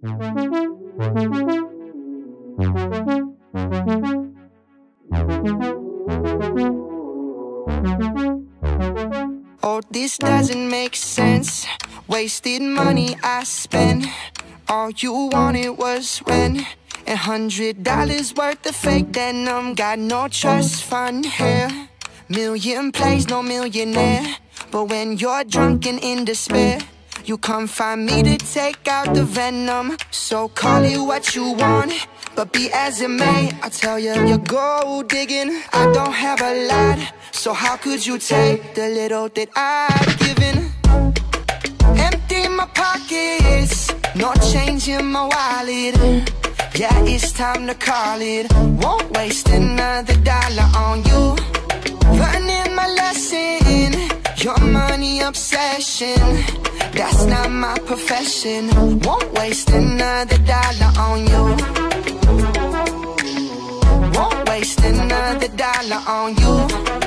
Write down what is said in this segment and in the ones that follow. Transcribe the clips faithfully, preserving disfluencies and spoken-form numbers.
Oh, this doesn't make sense. Wasted money I spent. All you wanted was rent and hundred dollars worth of fake denim. Got no trust fund here. Million plays, no millionaire. But when you're drunk and in despair, you come find me to take out the venom. So call it what you want, but be as it may, I tell you, you're gold digging. I don't have a lot, so how could you take the little that I've given? Empty my pockets, no change in my wallet. Yeah, it's time to call it. Won't waste another dollar on you. Learning my lesson, your money obsession, that's not my profession. Won't waste another dollar on you. Won't waste another dollar on you.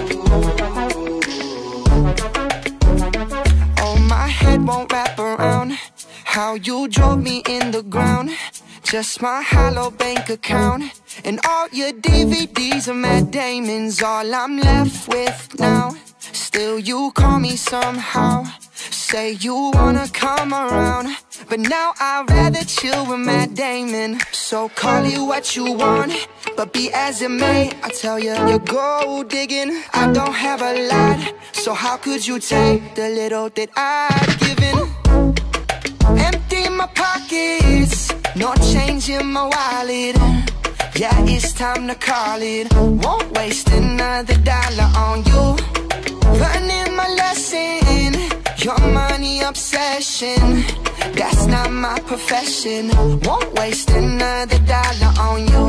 Oh, my head won't wrap around how you drove me in the ground. Just my hollow bank account and all your D V Ds of Matt Damon's all I'm left with now. Still you call me somehow, say you wanna come around, but now I'd rather chill with Matt Damon. So call it what you want, but be as it may, I tell you, you're gold digging. I don't have a lot, so how could you take the little that I've given? Empty my pockets, no change in my wallet. Yeah, it's time to call it. Won't waste another dollar on you. Learning my lesson, your money obsession, that's not my profession. Won't waste another dollar on you.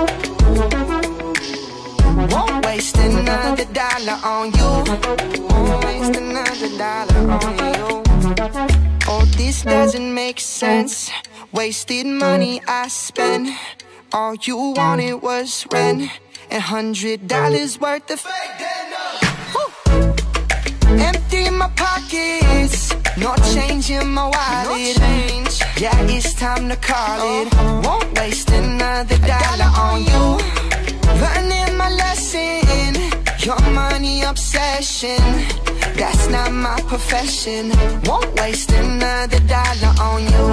Won't waste another dollar on you. Won't waste another dollar on you. Oh, this doesn't make sense. Wasted money I spent. All you wanted was rent and hundred dollars worth of fake denim. Empty my pockets, no change in my wallet. No change. Yeah, it's time to call it. Won't waste another dollar on you. Learning my lesson, your money obsession, that's not my profession. Won't waste another dollar on you.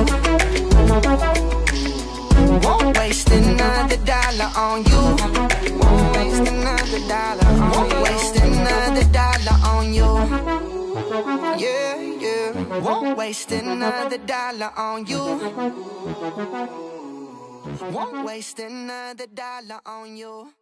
Won't waste another dollar on you. Won't waste another dollar on you. Won't waste another dollar on you. Yeah, yeah. Won't waste another dollar on you. Won't waste another dollar on you.